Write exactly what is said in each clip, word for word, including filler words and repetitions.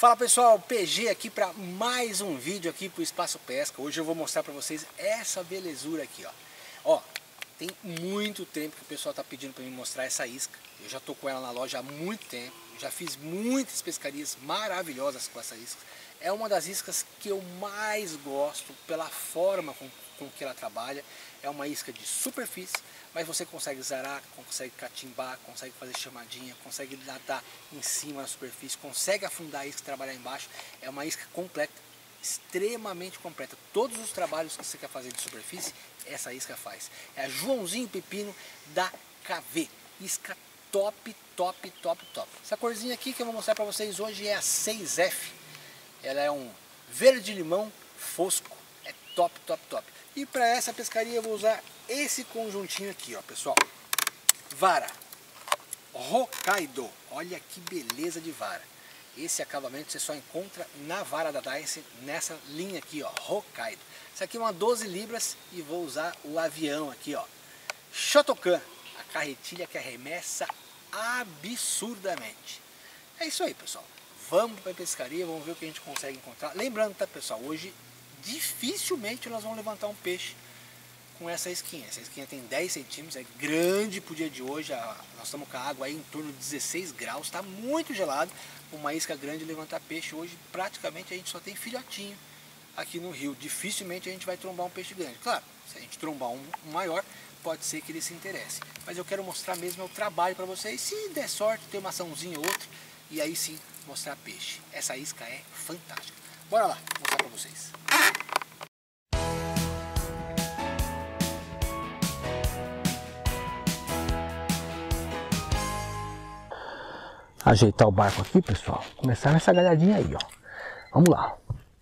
Fala pessoal, P G aqui para mais um vídeo aqui pro Espaço Pesca. Hoje eu vou mostrar para vocês essa belezura aqui, ó. Ó, tem muito tempo que o pessoal tá pedindo para mim mostrar essa isca. Eu já tô com ela na loja há muito tempo, já fiz muitas pescarias maravilhosas com essa isca. É uma das iscas que eu mais gosto pela forma com, com que ela trabalha. É uma isca de superfície, mas você consegue zarar, consegue catimbar, consegue fazer chamadinha, consegue nadar em cima da superfície, consegue afundar a isca e trabalhar embaixo. É uma isca completa, extremamente completa. Todos os trabalhos que você quer fazer de superfície, essa isca faz. É a Joãozinho Pepino da K V. Isca top, top, top, top. Essa corzinha aqui que eu vou mostrar para vocês hoje é a seis F. Ela é um verde limão fosco. É top, top, top. E para essa pescaria eu vou usar esse conjuntinho aqui, ó, pessoal. Vara Hokkaido. Olha que beleza de vara. Esse acabamento você só encontra na vara da Daiwa, nessa linha aqui, ó, Hokkaido. Essa aqui é uma doze libras e vou usar o avião aqui, ó. Shotokan, a carretilha que arremessa absurdamente. É isso aí, pessoal. Vamos para a pescaria, vamos ver o que a gente consegue encontrar. Lembrando, tá, pessoal, hoje dificilmente nós vamos levantar um peixe com essa isquinha. Essa isquinha tem dez centímetros, é grande pro dia de hoje. Nós estamos com a água aí em torno de dezesseis graus, está muito gelado. Uma isca grande levantar peixe hoje, praticamente a gente só tem filhotinho aqui no rio. Dificilmente a gente vai trombar um peixe grande. Claro, se a gente trombar um, um maior, pode ser que ele se interesse. Mas eu quero mostrar mesmo o trabalho para vocês. Se der sorte, ter uma açãozinha ou outra, e aí sim mostrar peixe. Essa isca é fantástica. Bora lá, mostrar para vocês. Ajeitar o barco aqui, pessoal. Começar nessa galhadinha aí, ó. Vamos lá.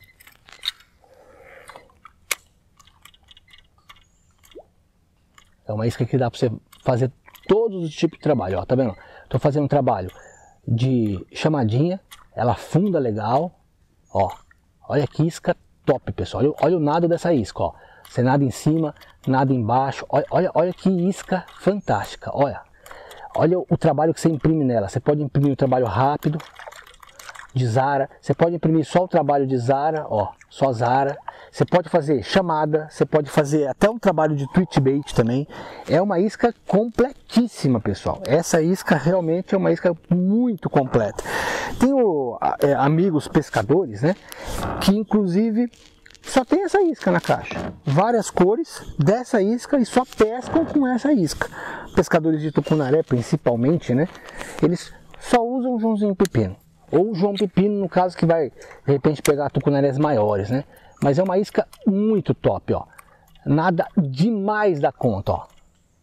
É uma isca que dá para você fazer todos os tipos de trabalho, ó. Tá vendo? Tô fazendo um trabalho de chamadinha. Ela afunda legal, ó. Olha que isca top, pessoal. Olha, olha o nado dessa isca, ó. Você nada em cima, nada embaixo. Olha, olha, olha que isca fantástica, olha. Olha o trabalho que você imprime nela. Você pode imprimir o trabalho rápido de Zara. Você pode imprimir só o trabalho de Zara, ó, só Zara. Você pode fazer chamada. Você pode fazer até um trabalho de twitch bait também. É uma isca completíssima, pessoal. Essa isca realmente é uma isca muito completa. Tenho é, amigos pescadores, né, que inclusive só tem essa isca na caixa, várias cores dessa isca e só pescam com essa isca. Pescadores de tucunaré principalmente, né? Eles só usam o Joãozinho Pepino, ou o João Pepino no caso que vai de repente pegar tucunarés maiores, né? Mas é uma isca muito top, ó. Nada demais da conta, ó.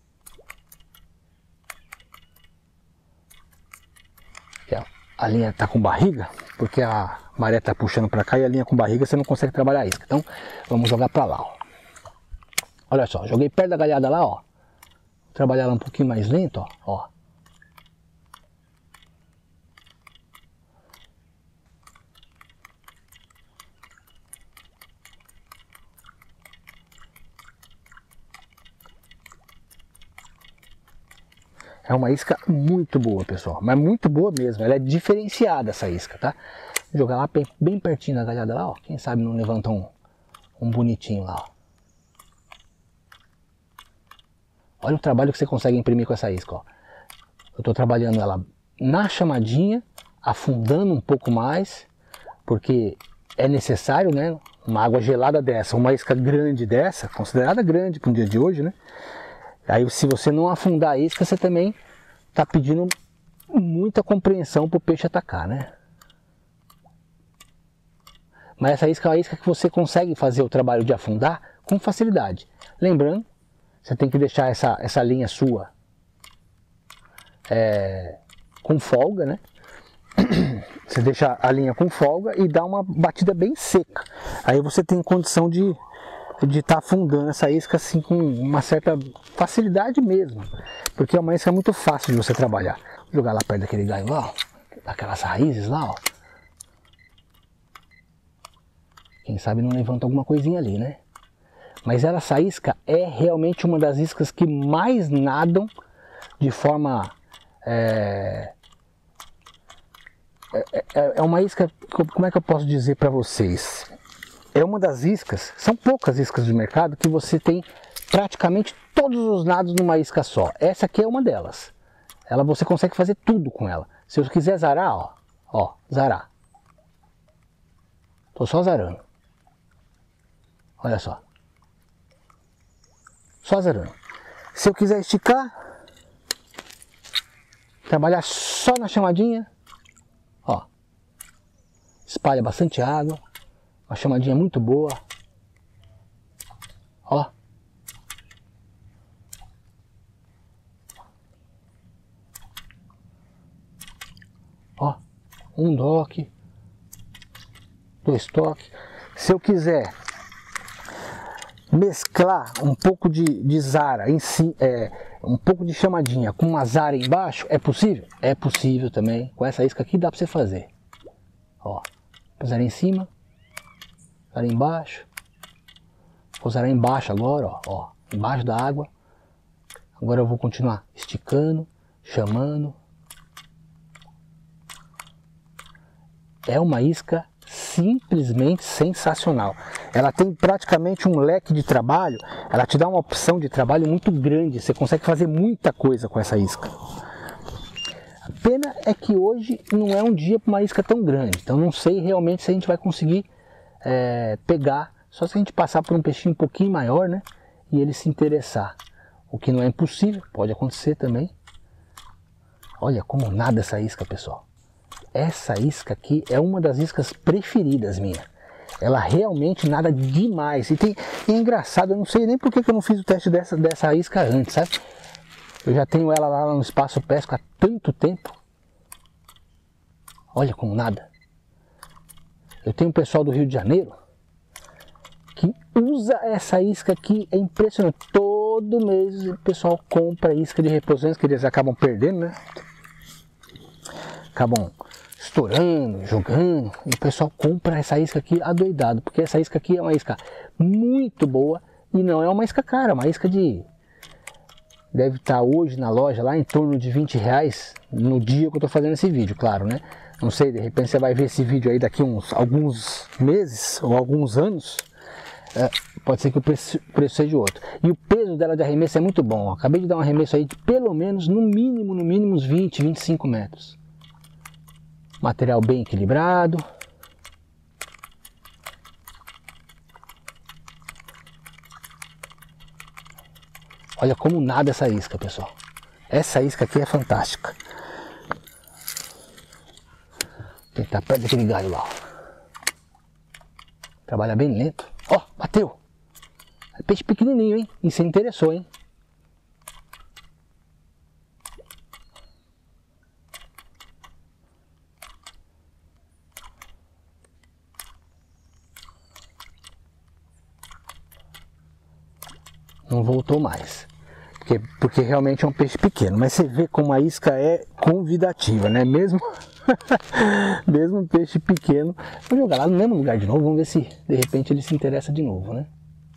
A linha tá com barriga, porque a maré tá puxando para cá e a linha com barriga você não consegue trabalhar a isca. Então vamos jogar para lá, ó. Olha só, joguei perto da galhada lá, ó. Vou trabalhar ela um pouquinho mais lento, ó. ó. É uma isca muito boa, pessoal, mas muito boa mesmo. Ela é diferenciada, essa isca, tá? Vou jogar lá bem, bem pertinho da galhada lá, ó. Quem sabe não levanta um, um bonitinho lá, ó. Olha o trabalho que você consegue imprimir com essa isca, ó. Eu tô trabalhando ela na chamadinha, afundando um pouco mais, porque é necessário, né? Uma água gelada dessa, uma isca grande dessa, considerada grande para um dia de hoje, né? Aí se você não afundar a isca, você também está pedindo muita compreensão para o peixe atacar, né? Mas essa isca é uma isca que você consegue fazer o trabalho de afundar com facilidade. Lembrando, você tem que deixar essa, essa linha sua é, com folga, né? Você deixa a linha com folga e dá uma batida bem seca. Aí você tem condição de de estar tá afundando essa isca assim com uma certa facilidade mesmo, porque é uma isca muito fácil de você trabalhar. Vou jogar lá perto daquele galho lá, ó, daquelas raízes lá, ó. Quem sabe não levanta alguma coisinha ali, né? Mas ela, essa isca é realmente uma das iscas que mais nadam de forma é, é, é, é uma isca, como é que eu posso dizer para vocês? É uma das iscas, são poucas iscas de mercado que você tem praticamente todos os nados numa isca só. Essa aqui é uma delas. Ela, você consegue fazer tudo com ela. Se eu quiser zarar, ó, ó, zarar. Tô só zarando. Olha só. Só zarando. Se eu quiser esticar, trabalhar só na chamadinha, ó, espalha bastante água, uma chamadinha muito boa, ó, ó, um dock, dois toques. Se eu quiser mesclar um pouco de, de zara em si, é, um pouco de chamadinha com uma zara embaixo, é possível? É possível também. Com essa isca aqui dá pra você fazer. Ó, zara em cima, zara embaixo. Vou zarar embaixo agora, ó, ó, embaixo da água. Agora eu vou continuar esticando, chamando. É uma isca simplesmente sensacional. Ela tem praticamente um leque de trabalho, ela te dá uma opção de trabalho muito grande, você consegue fazer muita coisa com essa isca. A pena é que hoje não é um dia para uma isca tão grande, então não sei realmente se a gente vai conseguir é, pegar, só se a gente passar por um peixinho um pouquinho maior, né, e ele se interessar, o que não é impossível, pode acontecer também. Olha como nada essa isca, pessoal. Essa isca aqui é uma das iscas preferidas minha. Ela realmente nada demais. E, tem, e é engraçado, eu não sei nem por que eu não fiz o teste dessa, dessa isca antes, sabe? Eu já tenho ela lá no Espaço Pesca há tanto tempo. Olha como nada. Eu tenho um pessoal do Rio de Janeiro que usa essa isca aqui, é impressionante. Todo mês o pessoal compra isca de reposições que eles acabam perdendo, né? Acabam estourando, jogando, e o pessoal compra essa isca aqui adoidado, porque essa isca aqui é uma isca muito boa e não é uma isca cara, é uma isca de... deve estar hoje na loja lá em torno de vinte reais no dia que eu estou fazendo esse vídeo, claro, né? Não sei, de repente você vai ver esse vídeo aí daqui uns alguns meses ou alguns anos, é, pode ser que o preço, o preço seja outro. E o peso dela de arremesso é muito bom, ó. Acabei de dar um arremesso aí de pelo menos, no mínimo, no mínimo uns vinte, vinte e cinco metros. Material bem equilibrado. Olha como nada essa isca, pessoal. Essa isca aqui é fantástica. Tem que estar perto daquele galho lá, ó. Trabalha bem lento. Ó, bateu. É peixe pequenininho, hein? E se interessou, hein? Não voltou mais, porque, porque realmente é um peixe pequeno, mas você vê como a isca é convidativa, né? Mesmo, mesmo um peixe pequeno, vou jogar lá no mesmo lugar de novo, vamos ver se de repente ele se interessa de novo, né?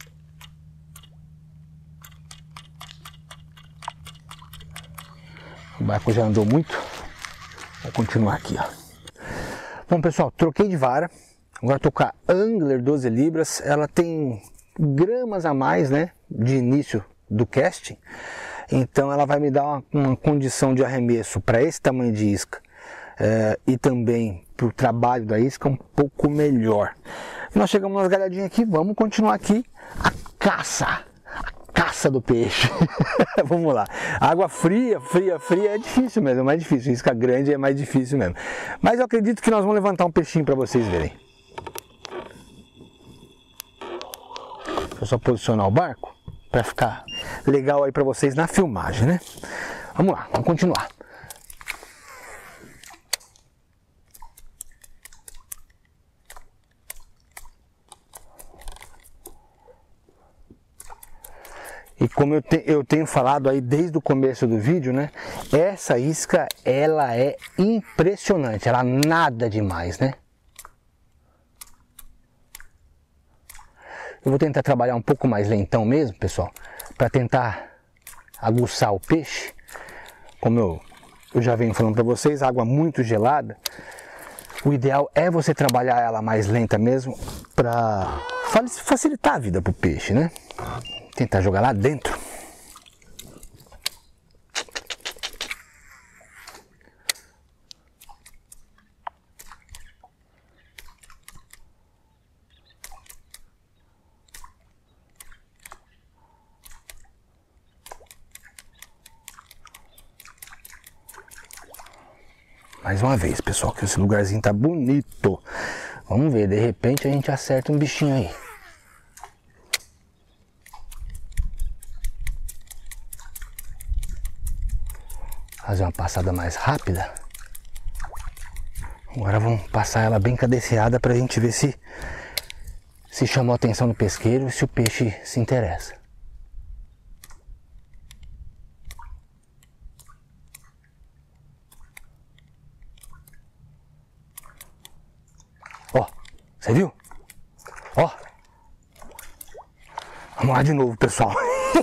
O barco já andou muito, vou continuar aqui, ó. Bom, pessoal, troquei de vara, agora estou com a Angler doze libras, ela tem gramas a mais, né, de início do casting, então ela vai me dar uma, uma condição de arremesso para esse tamanho de isca é, e também para o trabalho da isca um pouco melhor. Nós chegamos nas galhadinhas aqui, vamos continuar aqui a caça, a caça do peixe. Vamos lá, água fria, fria, fria é difícil mesmo, é mais difícil, isca grande é mais difícil mesmo, mas eu acredito que nós vamos levantar um peixinho para vocês verem. Vou só posicionar o barco para ficar legal aí para vocês na filmagem, né? Vamos lá, vamos continuar. E como eu, te, eu tenho falado aí desde o começo do vídeo, né? Essa isca, ela é impressionante, ela nada demais, né? Eu vou tentar trabalhar um pouco mais lentão mesmo, pessoal, para tentar aguçar o peixe. Como eu, eu já venho falando para vocês, água muito gelada O ideal é você trabalhar ela mais lenta mesmo, para facilitar a vida pro peixe, né? Tentar jogar lá dentro. Mais uma vez, pessoal, que esse lugarzinho tá bonito. Vamos ver, de repente a gente acerta um bichinho aí. Fazer uma passada mais rápida. Agora vamos passar ela bem cadenciada pra gente ver se se chamou a atenção do pesqueiro e se o peixe se interessa. Ó, você viu? Ó. Vamos lá de novo, pessoal.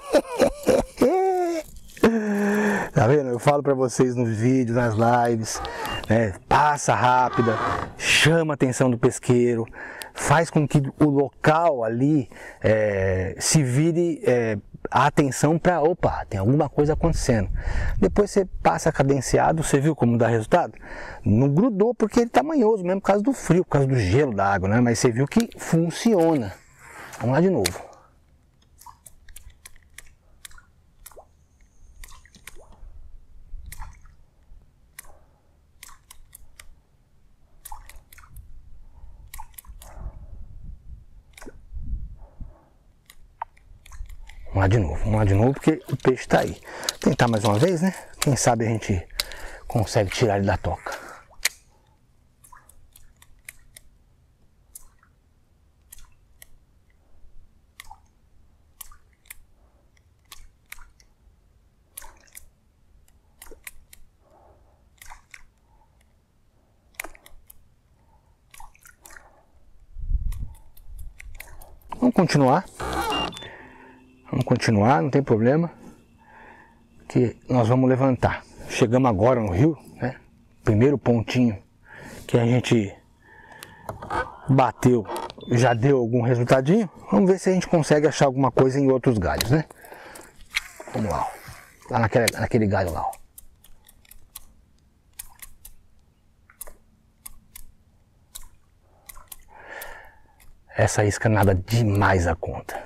Tá vendo? Eu falo pra vocês nos vídeos, nas lives, né? Passa rápida, chama a atenção do pesqueiro, faz com que o local ali é, se vire é, a atenção para, opa, tem alguma coisa acontecendo. Depois você passa cadenciado, você viu como dá resultado? Não grudou porque ele tá manhoso mesmo por causa do frio, por causa do gelo da água, né? Mas você viu que funciona. Vamos lá de novo. Vamos lá de novo, vamos lá de novo, porque o peixe está aí. Tentar mais uma vez, né? Quem sabe a gente consegue tirar ele da toca. Vamos continuar. Vamos continuar, não tem problema, que nós vamos levantar. Chegamos agora no rio, né? Primeiro pontinho que a gente bateu, já deu algum resultadinho. Vamos ver se a gente consegue achar alguma coisa em outros galhos, né? Vamos lá, ó. Lá naquele, naquele galho lá, ó. Essa isca nada demais a conta.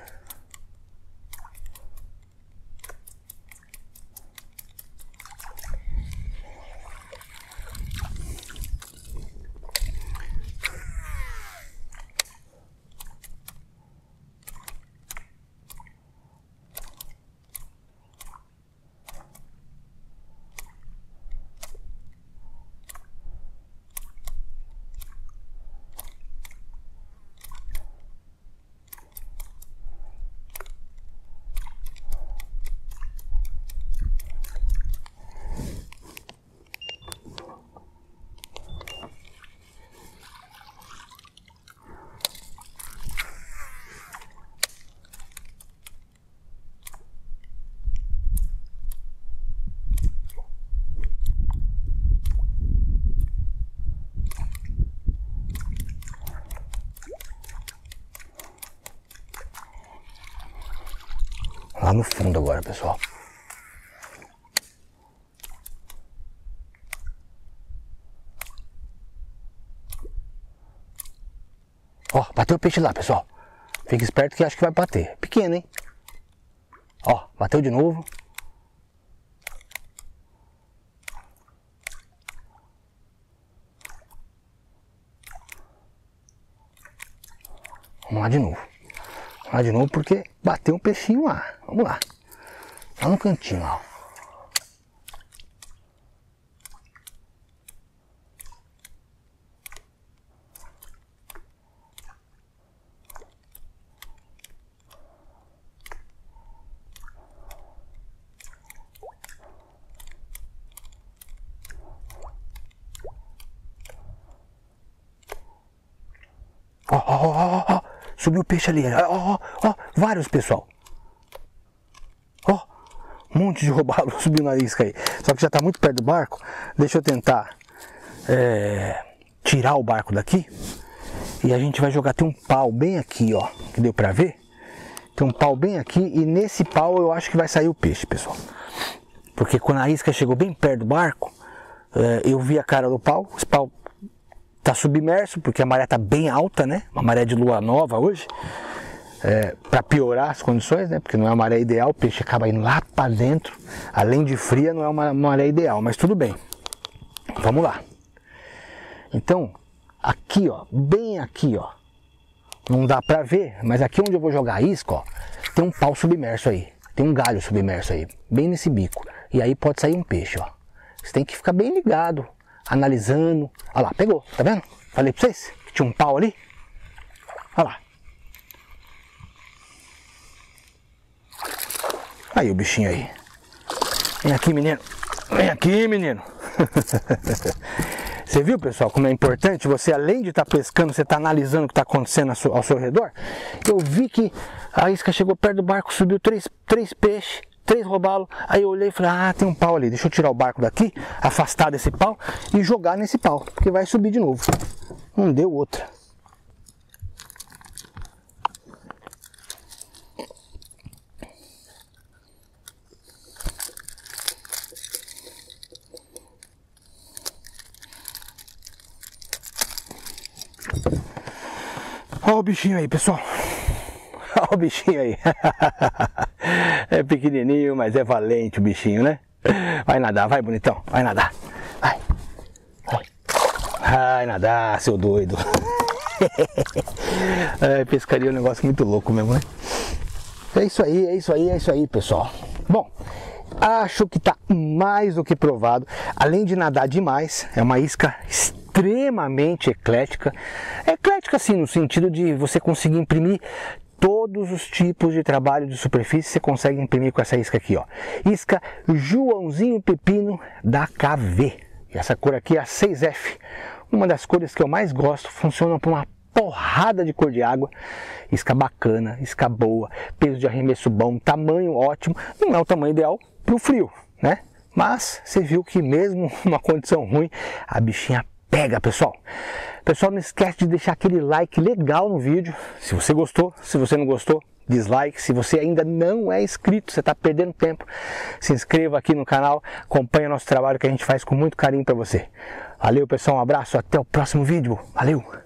Lá no fundo agora, pessoal. Ó, bateu o peixe lá, pessoal. Fica esperto que acho que vai bater. Pequeno, hein? Ó, bateu de novo. Vamos lá de novo. Vamos lá de novo porque bateu um peixinho lá. Vamos lá. Lá no cantinho, ó. Ó, ó, ó, ó, subiu o peixe ali. Ó, ó, ó, vários, pessoal. Ó, um monte de robalo subiu na isca aí. Só que já tá muito perto do barco. Deixa eu tentar é, tirar o barco daqui e a gente vai jogar, tem um pau bem aqui, ó, que deu pra ver? Tem um pau bem aqui e nesse pau eu acho que vai sair o peixe, pessoal. Porque quando a isca chegou bem perto do barco, eu vi a cara do pau, esse pau tá submerso porque a maré tá bem alta, né? Uma maré de lua nova hoje. É, para piorar as condições, né? Porque não é uma maré ideal, o peixe acaba indo lá para dentro. Além de fria, não é uma maré ideal, mas tudo bem. Vamos lá. Então, aqui, ó, bem aqui, ó, não dá para ver, mas aqui onde eu vou jogar a isca, ó, tem um pau submerso aí, tem um galho submerso aí, bem nesse bico. E aí pode sair um peixe, ó. Você tem que ficar bem ligado, analisando. Olha lá, pegou, tá vendo? Falei para vocês que tinha um pau ali. Olha lá. Aí o bichinho aí. Vem aqui, menino. Vem aqui, menino. Você viu, pessoal, como é importante você, além de estar pescando, você está analisando o que está acontecendo ao seu redor? Eu vi que a isca chegou perto do barco, subiu três, três peixes, três robalos. Aí eu olhei e falei, ah, tem um pau ali. Deixa eu tirar o barco daqui, afastar desse pau e jogar nesse pau, porque vai subir de novo. Não deu outra. Olha o bichinho aí, pessoal. Olha o bichinho aí. É pequenininho, mas é valente o bichinho, né? Vai nadar, vai, bonitão. Vai nadar. Vai. Vai, vai nadar, seu doido. É, pescaria é um negócio muito louco mesmo, né? É isso aí, é isso aí, é isso aí, pessoal. Bom, acho que tá mais do que provado. Além de nadar demais, é uma isca extremamente eclética. Eclética assim, no sentido de você conseguir imprimir todos os tipos de trabalho de superfície, você consegue imprimir com essa isca aqui, ó. Isca Joãozinho Pepino da K V. E essa cor aqui é a seis F. Uma das cores que eu mais gosto, funciona para uma porrada de cor de água. Isca bacana, isca boa, peso de arremesso bom, tamanho ótimo. Não é o tamanho ideal para o frio, né? Mas você viu que mesmo numa condição ruim, a bichinha pega, pessoal. Pessoal, não esquece de deixar aquele like legal no vídeo. Se você gostou, se você não gostou, dislike. Se você ainda não é inscrito, você está perdendo tempo, se inscreva aqui no canal, acompanhe nosso trabalho que a gente faz com muito carinho para você. Valeu, pessoal, um abraço, até o próximo vídeo. Valeu!